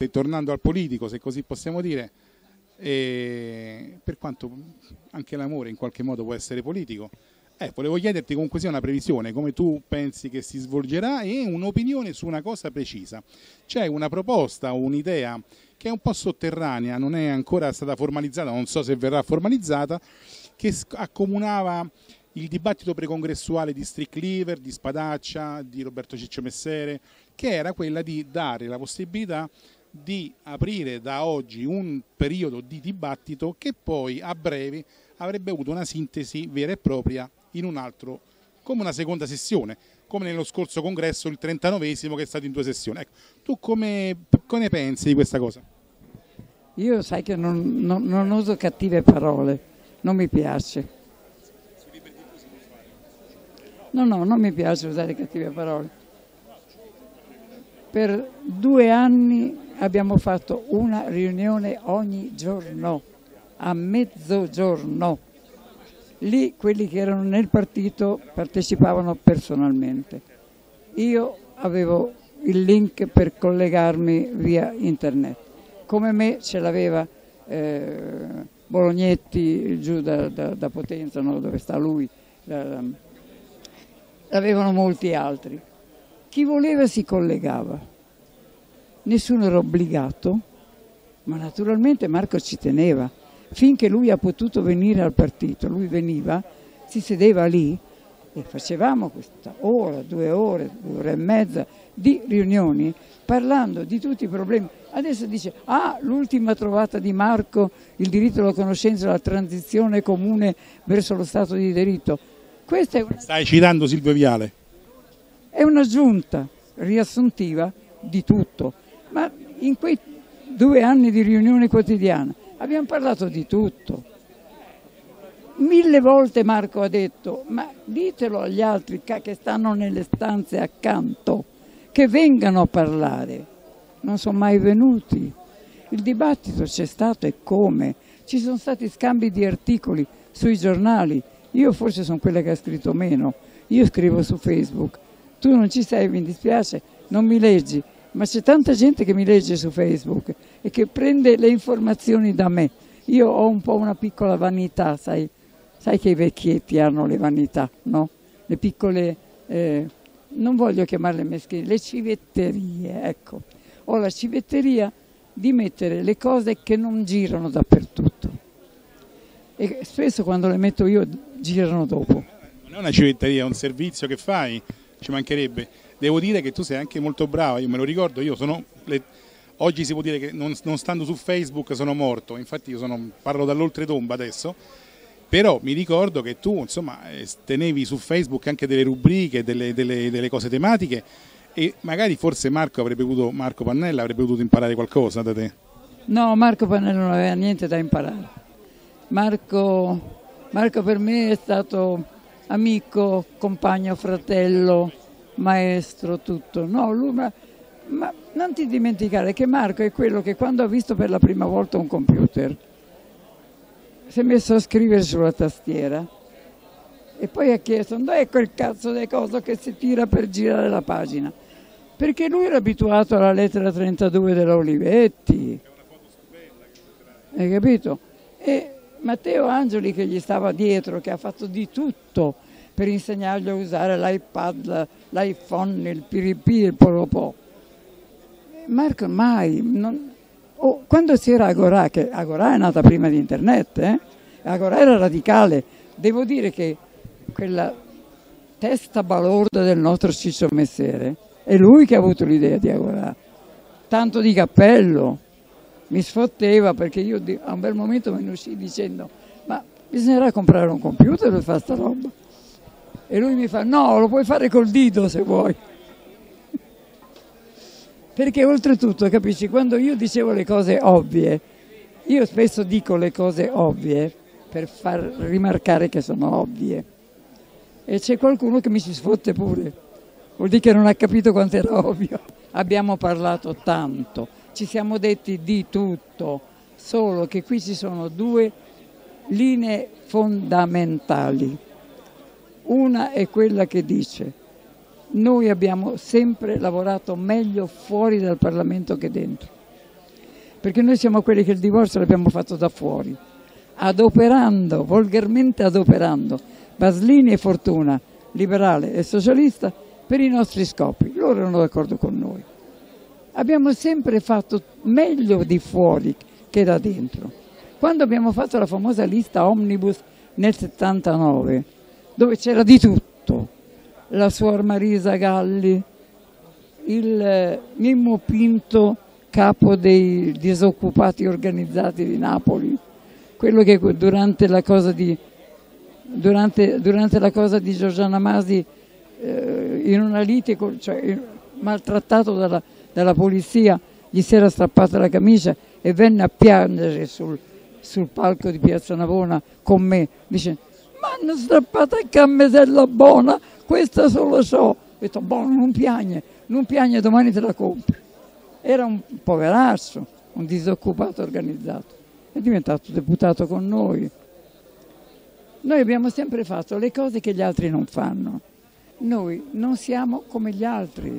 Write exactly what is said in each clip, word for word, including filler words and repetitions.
per, tornando al politico, se così possiamo dire, e per quanto anche l'amore in qualche modo può essere politico, eh, volevo chiederti comunque sia una previsione, come tu pensi che si svolgerà e un'opinione su una cosa precisa. C'è una proposta, un'idea che è un po' sotterranea, non è ancora stata formalizzata, non so se verrà formalizzata, che accomunava il dibattito precongressuale di Strick Cleaver, di Spadaccia, di Roberto Ciccio Messere, che era quella di dare la possibilità di aprire da oggi un periodo di dibattito che poi a breve avrebbe avuto una sintesi vera e propria in un altro, come una seconda sessione, come nello scorso congresso, il trentanovesimo, che è stato in due sessioni. Ecco, tu come, come pensi di questa cosa? Io sai che non, non, non uso cattive parole, non mi piace. No, no, non mi piace usare cattive parole. Per due anni abbiamo fatto una riunione ogni giorno, a mezzogiorno. Lì quelli che erano nel partito partecipavano personalmente. Io avevo il link per collegarmi via internet. Come me ce l'aveva eh, Bolognetti giù da, da, da Potenza, no? Dove sta lui. L'avevano molti altri. Chi voleva si collegava. Nessuno era obbligato, ma naturalmente Marco ci teneva. Finché lui ha potuto venire al partito, lui veniva, si sedeva lì e facevamo questa ora, due ore, due ore e mezza di riunioni parlando di tutti i problemi. Adesso dice, ah, l'ultima trovata di Marco, il diritto alla conoscenza, la transizione comune verso lo Stato di diritto. Questa è una... Stai citando Silvio Viale? È un'aggiunta riassuntiva di tutto, ma in quei due anni di riunione quotidiana abbiamo parlato di tutto. Mille volte Marco ha detto, ma ditelo agli altri che stanno nelle stanze accanto, che vengano a parlare. Non sono mai venuti. Il dibattito c'è stato e come? Ci sono stati scambi di articoli sui giornali. Io forse sono quella che ha scritto meno. Io scrivo su Facebook. Tu non ci sei, mi dispiace, non mi leggi. Ma c'è tanta gente che mi legge su Facebook e che prende le informazioni da me. Io ho un po' una piccola vanità, sai, sai che i vecchietti hanno le vanità, no? Le piccole, eh, non voglio chiamarle meschine, le civetterie, ecco. Ho la civetteria di mettere le cose che non girano dappertutto. E spesso quando le metto io girano dopo. Non è una civetteria, è un servizio che fai, ci mancherebbe. Devo dire che tu sei anche molto brava, io me lo ricordo, io sono, le, oggi si può dire che non, non stando su Facebook sono morto, infatti io sono, parlo dall'oltretomba adesso, però mi ricordo che tu insomma tenevi su Facebook anche delle rubriche, delle, delle, delle cose tematiche e magari forse Marco avrebbe potuto, Marco Pannella avrebbe potuto imparare qualcosa da te. No, Marco Pannella non aveva niente da imparare. Marco, Marco per me è stato amico, compagno, fratello, maestro, tutto. No, lui, ma, ma non ti dimenticare che Marco è quello che quando ha visto per la prima volta un computer si è messo a scrivere sulla tastiera e poi ha chiesto dove è quel cazzo di coso che si tira per girare la pagina, perché lui era abituato alla lettera trentadue della Olivetti, hai capito? E Matteo Angeli che gli stava dietro, che ha fatto di tutto per insegnargli a usare l'iPad, l'iPhone, il piripì, il polopò. Marco mai, non... oh, quando c'era Agorà, che Agorà è nata prima di internet, eh? Agorà era radicale, devo dire che quella testa balorda del nostro Ciccio Messere è lui che ha avuto l'idea di Agorà, tanto di cappello, mi sfotteva perché io a un bel momento me ne uscii dicendo ma bisognerà comprare un computer per fare sta roba. E lui mi fa, no, lo puoi fare col dito se vuoi. Perché oltretutto, capisci, quando io dicevo le cose ovvie, io spesso dico le cose ovvie per far rimarcare che sono ovvie. E c'è qualcuno che mi ci sfotte pure. Vuol dire che non ha capito quanto era ovvio. Abbiamo parlato tanto, ci siamo detti di tutto, solo che qui ci sono due linee fondamentali. Una è quella che dice, noi abbiamo sempre lavorato meglio fuori dal Parlamento che dentro. perché noi siamo quelli che il divorzio l'abbiamo fatto da fuori, adoperando, volgarmente adoperando, Baslini e Fortuna, liberale e socialista, per i nostri scopi. Loro erano d'accordo con noi. Abbiamo sempre fatto meglio di fuori che da dentro. Quando abbiamo fatto la famosa lista Omnibus nel settantanove, dove c'era di tutto, la suor Marisa Galli, il Mimmo Pinto, capo dei disoccupati organizzati di Napoli, quello che durante la cosa di, durante, durante la cosa di Giorgiana Masi, eh, in una lite, cioè, maltrattato dalla, dalla polizia, gli si era strappata la camicia e venne a piangere sul, sul palco di Piazza Navona con me, dice: "Ma hanno strappata il cammisella buona, questa solo so". Ho detto: "Buono, non piagne, non piagne, domani te la compri". Era un poveraccio, un disoccupato organizzato, è diventato deputato con noi. Noi abbiamo sempre fatto le cose che gli altri non fanno. Noi non siamo come gli altri.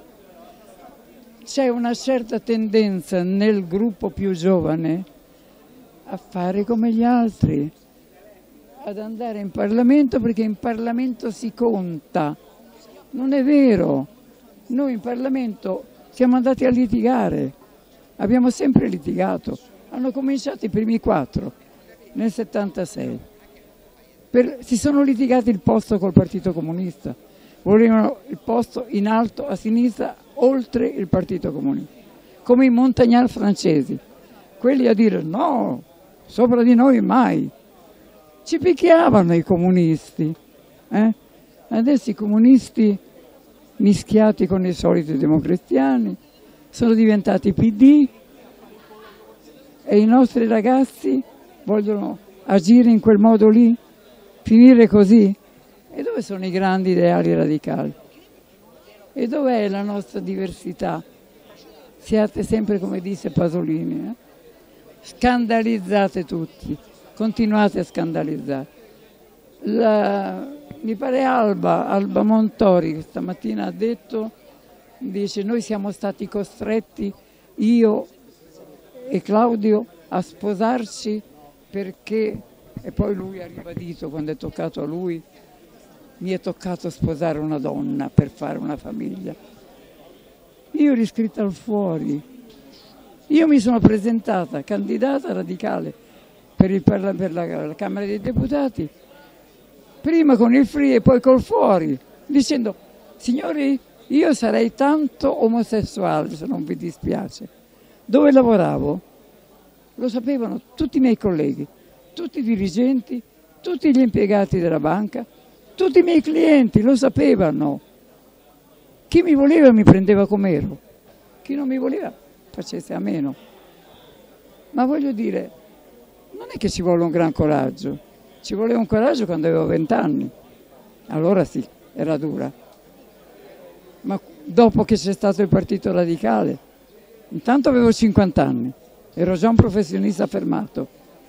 C'è una certa tendenza nel gruppo più giovane a fare come gli altri, ad andare in Parlamento perché in Parlamento si conta. Non è vero. Noi in Parlamento siamo andati a litigare, abbiamo sempre litigato. Hanno cominciato i primi quattro nel settantasei. Per, si sono litigati il posto col Partito Comunista, volevano il posto in alto a sinistra oltre il Partito Comunista, come i Montagnard francesi, quelli a dire no, sopra di noi mai. Ci picchiavano i comunisti, eh? Adesso i comunisti mischiati con i soliti democristiani sono diventati P D e i nostri ragazzi vogliono agire in quel modo lì, finire così. E dove sono i grandi ideali radicali? E dov'è la nostra diversità? Siate sempre, come disse Pasolini, eh? Scandalizzate tutti, continuate a scandalizzare. La, mi pare Alba, Alba Montori, che stamattina ha detto, dice: noi siamo stati costretti, io e Claudio, a sposarci perché, e poi lui ha ribadito quando è toccato a lui, mi è toccato sposare una donna per fare una famiglia. Io ero iscritta al Fuori, io mi sono presentata candidata radicale per, il, per, la, per la, la Camera dei Deputati, prima con il Free e poi col Fuori, dicendo: signori, io sarei tanto omosessuale se non vi dispiace. Dove lavoravo? Lo sapevano tutti i miei colleghi, tutti i dirigenti, tutti gli impiegati della banca, tutti i miei clienti lo sapevano. Chi mi voleva mi prendeva com'ero, chi non mi voleva facesse a meno. Ma voglio dire, non è che ci vuole un gran coraggio, ci voleva un coraggio quando avevo vent'anni, allora sì, era dura. Ma dopo che c'è stato il Partito Radicale, intanto avevo cinquanta anni, ero già un professionista affermato.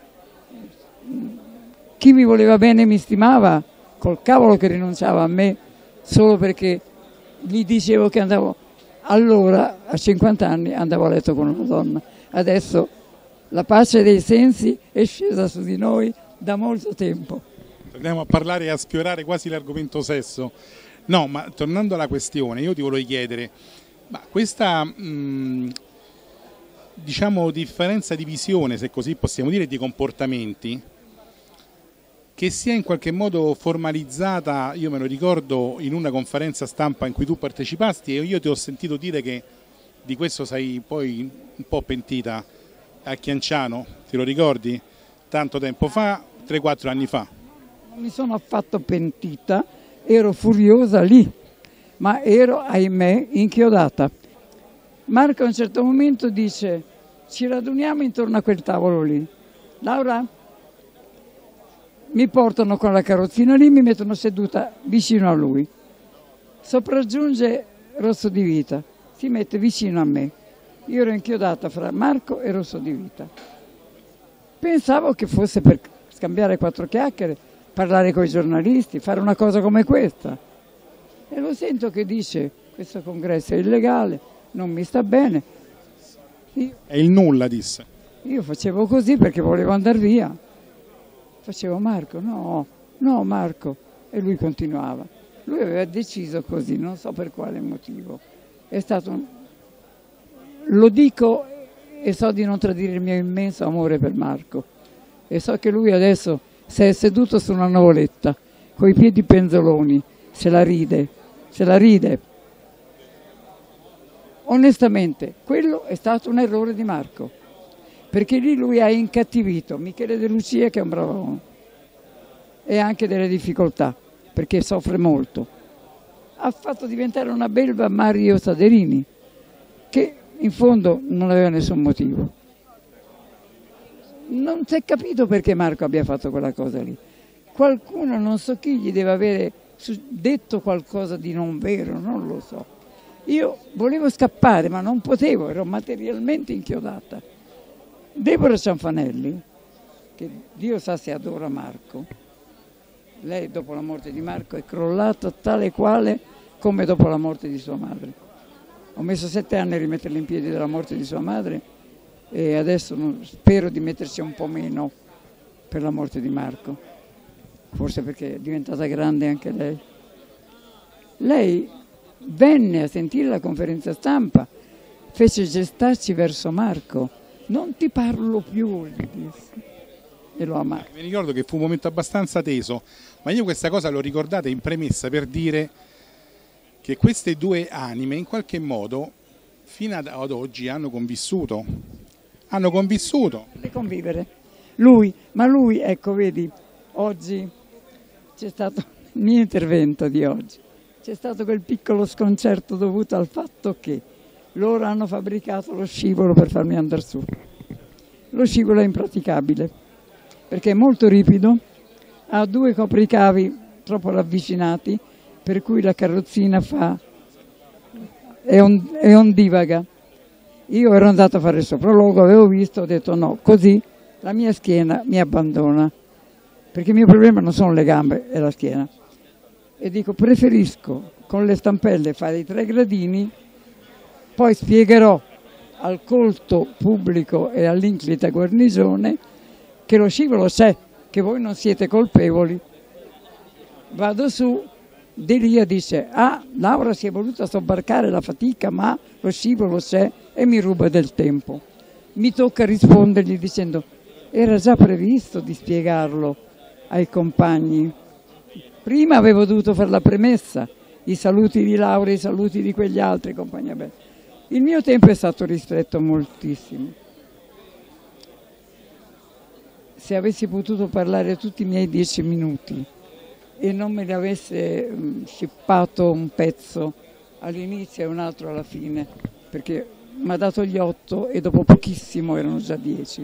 Chi mi voleva bene e mi stimava, col cavolo che rinunciava a me solo perché gli dicevo che andavo, allora a cinquanta anni andavo a letto con una donna. Adesso la pace dei sensi è scesa su di noi da molto tempo. Torniamo a parlare e a sfiorare quasi l'argomento sesso. No, ma tornando alla questione, io ti volevo chiedere, ma questa mh, diciamo differenza di visione, se così possiamo dire, di comportamenti, che sia in qualche modo formalizzata, io me lo ricordo in una conferenza stampa in cui tu partecipasti e io ti ho sentito dire che di questo sei poi un po' pentita a Chianciano, ti lo ricordi? Tanto tempo fa, tre quattro anni fa. Non mi sono affatto pentita, ero furiosa lì, ma ero, ahimè, inchiodata. Marco a un certo momento dice: ci raduniamo intorno a quel tavolo lì. Laura? Mi portano con la carrozzina lì, mi mettono seduta vicino a lui. Sopraggiunge Rosso di Vita, si mette vicino a me. Io ero inchiodata fra Marco e Rosso di Vita. Pensavo che fosse per scambiare quattro chiacchiere, parlare con i giornalisti, fare una cosa come questa. E lo sento che dice: questo congresso è illegale, non mi sta bene. Io, È il nulla, disse. io facevo così perché volevo andare via. Facevo Marco, no, no Marco. E lui continuava. Lui aveva deciso così, non so per quale motivo. È stato un... Lo dico e so di non tradire il mio immenso amore per Marco. E so che lui adesso si è seduto su una nuvoletta, coi piedi penzoloni, se la ride, se la ride. Onestamente, quello è stato un errore di Marco, perché lì lui ha incattivito Michele De Lucia, che è un bravo uomo, e anche delle difficoltà, perché soffre molto. Ha fatto diventare una belva Mario Saderini, che in fondo non aveva nessun motivo. Non si è capito perché Marco abbia fatto quella cosa lì. Qualcuno, non so chi, gli deve avere detto qualcosa di non vero, non lo so. Io volevo scappare, ma non potevo, ero materialmente inchiodata. Deborah Cianfanelli, che Dio sa se adora Marco, lei dopo la morte di Marco è crollata tale e quale come dopo la morte di sua madre. Ho messo sette anni a rimetterla in piedi dalla morte di sua madre e adesso spero di metterci un po' meno per la morte di Marco, forse perché è diventata grande anche lei. Lei venne a sentire la conferenza stampa, fece gestarci verso Marco, non ti parlo più, gli disse, e lo amava. Mi ricordo che fu un momento abbastanza teso, ma io questa cosa l'ho ricordata in premessa per dire che queste due anime in qualche modo fino ad oggi hanno convissuto, hanno convissuto. Per convivere. Lui, ma lui, ecco, vedi, oggi c'è stato il mio intervento di oggi. C'è stato quel piccolo sconcerto dovuto al fatto che loro hanno fabbricato lo scivolo per farmi andare su. Lo scivolo è impraticabile perché è molto ripido, ha due copricavi troppo ravvicinati, per cui la carrozzina fa è, on, è ondivaga. Io ero andato a fare il sopralluogo, avevo visto, ho detto no, così la mia schiena mi abbandona, perché il mio problema non sono le gambe, è la schiena. E dico, preferisco con le stampelle fare i tre gradini, poi spiegherò al colto pubblico e all'inclita guarnigione che lo scivolo c'è, che voi non siete colpevoli. Vado su, Delia dice, ah, Laura si è voluta sobbarcare la fatica, ma lo scivolo c'è e mi ruba del tempo. Mi tocca rispondergli dicendo, era già previsto di spiegarlo ai compagni. Prima avevo dovuto fare la premessa, i saluti di Laura, i saluti di quegli altri compagni. Beh, il mio tempo è stato ristretto moltissimo. Se avessi potuto parlare tutti i miei dieci minuti e non me ne avesse um, scippato un pezzo all'inizio e un altro alla fine, perché mi ha dato gli otto e dopo pochissimo erano già dieci.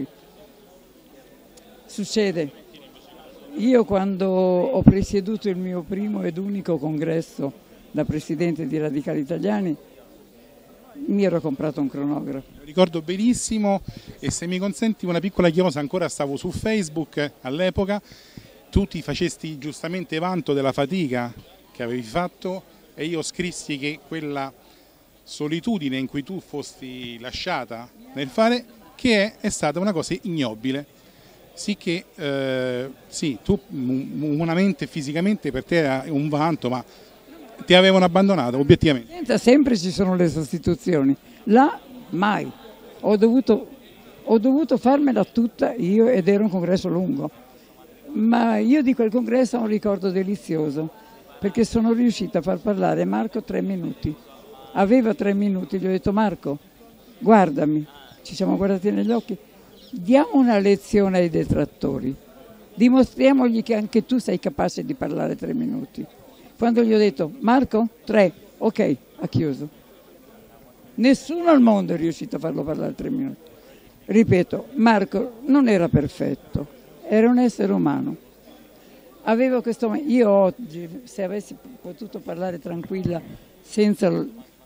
Succede. Io quando ho presieduto il mio primo ed unico congresso da presidente di Radicali Italiani mi ero comprato un cronografo. Lo ricordo benissimo e se mi consenti una piccola chiosa, ancora stavo su Facebook all'epoca, tu ti facesti giustamente vanto della fatica che avevi fatto e io scrissi che quella solitudine in cui tu fosti lasciata nel fare che è, è stata una cosa ignobile. Sì che, eh, sì, tu umanamente e fisicamente per te era un vanto, ma ti avevano abbandonato, obiettivamente. Sempre ci sono le sostituzioni, là mai. Ho dovuto, ho dovuto farmela tutta io ed era un congresso lungo. Ma io di quel congresso ho un ricordo delizioso, perché sono riuscita a far parlare Marco tre minuti. Aveva tre minuti, gli ho detto Marco, guardami, ci siamo guardati negli occhi. Diamo una lezione ai detrattori, dimostriamogli che anche tu sei capace di parlare tre minuti. Quando gli ho detto Marco, tre, ok, ha chiuso. Nessuno al mondo è riuscito a farlo parlare tre minuti. Ripeto, Marco non era perfetto, era un essere umano. Avevo questo, io oggi, se avessi potuto parlare tranquilla, senza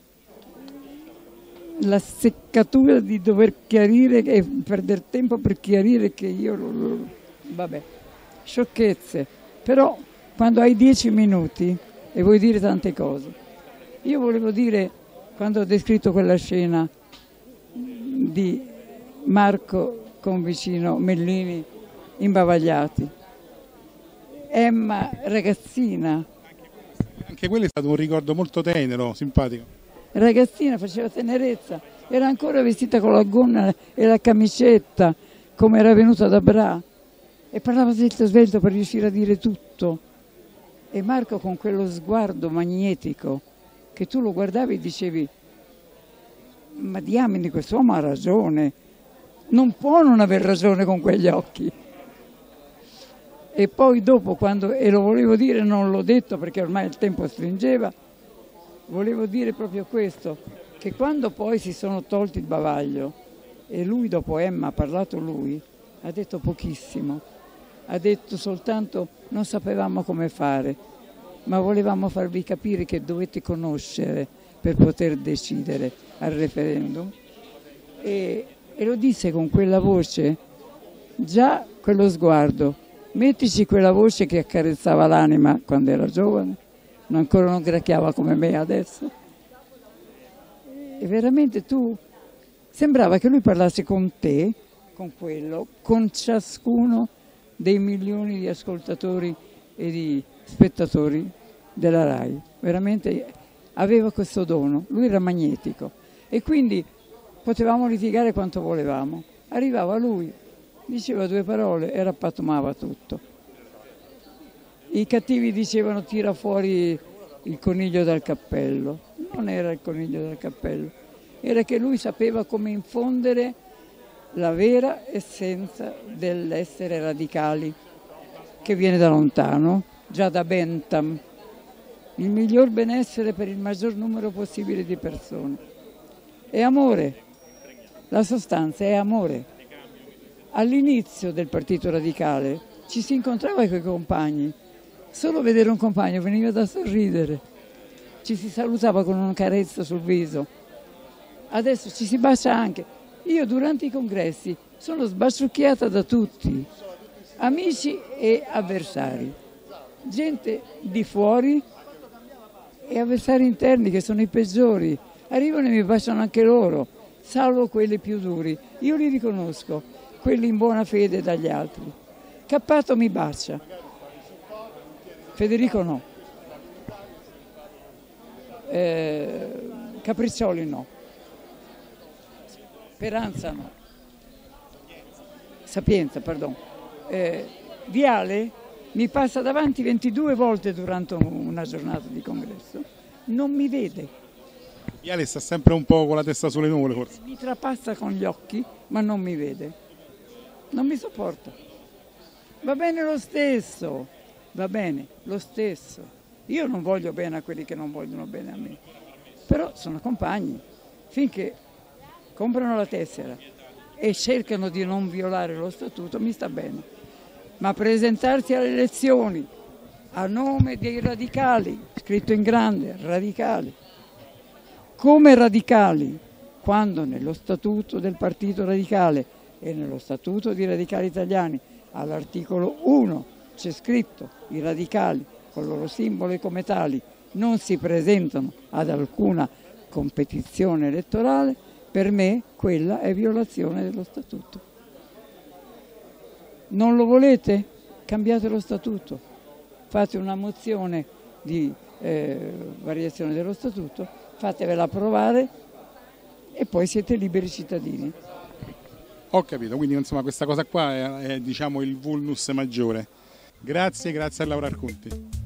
la seccatura di dover chiarire e perdere tempo per chiarire che io, vabbè, sciocchezze, però quando hai dieci minuti e vuoi dire tante cose. Io volevo dire, quando ho descritto quella scena di Marco con vicino Mellini imbavagliati. Emma ragazzina. Anche quello è stato un ricordo molto tenero, simpatico. Ragazzina, faceva tenerezza, era ancora vestita con la gonna e la camicetta come era venuta da Bra e parlava svelto svelto per riuscire a dire tutto. E Marco con quello sguardo magnetico che tu lo guardavi e dicevi: ma diamine, quest'uomo ha ragione, non può non aver ragione con quegli occhi. E poi dopo, quando, e lo volevo dire, non l'ho detto perché ormai il tempo stringeva, volevo dire proprio questo, che quando poi si sono tolti il bavaglio e lui dopo Emma ha parlato lui, ha detto pochissimo, ha detto soltanto non sapevamo come fare, ma volevamo farvi capire che dovete conoscere per poter decidere al referendum. E, e lo disse con quella voce, già quello sguardo. Mettici quella voce che accarezzava l'anima quando era giovane, ancora non gracchiava come me adesso. E veramente tu, sembrava che lui parlasse con te, con quello, con ciascuno dei milioni di ascoltatori e di spettatori della RAI. Veramente aveva questo dono, lui era magnetico e quindi potevamo litigare quanto volevamo. Arrivava lui, diceva due parole e rappattumava tutto. I cattivi dicevano tira fuori il coniglio dal cappello. Non era il coniglio dal cappello, era che lui sapeva come infondere la vera essenza dell'essere radicali, che viene da lontano, già da Bentham, il miglior benessere per il maggior numero possibile di persone. È amore, la sostanza è amore. All'inizio del Partito Radicale ci si incontrava con i compagni, solo vedere un compagno veniva da sorridere, ci si salutava con una carezza sul viso, adesso ci si bacia anche. Io durante i congressi sono sbaciucchiata da tutti, amici e avversari, gente di fuori e avversari interni che sono i peggiori, arrivano e mi baciano anche loro, salvo quelli più duri, io li riconosco. Quelli in buona fede dagli altri. Cappato mi bacia, Federico no, eh, Capriccioli no, Speranza no, Sapienza, pardon. Eh, Viale mi passa davanti ventidue volte durante una giornata di congresso, non mi vede. Viale sta sempre un po' con la testa sulle nuvole forse. Mi trapassa con gli occhi, ma non mi vede. Non mi sopporta. Va bene lo stesso, va bene lo stesso. Io non voglio bene a quelli che non vogliono bene a me, però sono compagni. Finché comprano la tessera e cercano di non violare lo statuto, mi sta bene. Ma presentarsi alle elezioni a nome dei radicali, scritto in grande, radicali, come radicali, quando nello statuto del Partito Radicale e nello Statuto di Radicali Italiani all'articolo uno c'è scritto i radicali con il loro simbolo e come tali non si presentano ad alcuna competizione elettorale, per me quella è violazione dello Statuto. Non lo volete? Cambiate lo Statuto, fate una mozione di eh, variazione dello Statuto, fatevela approvare e poi siete liberi cittadini. Ho capito, quindi insomma questa cosa qua è, è diciamo il vulnus maggiore. Grazie, grazie a Laura Arconti.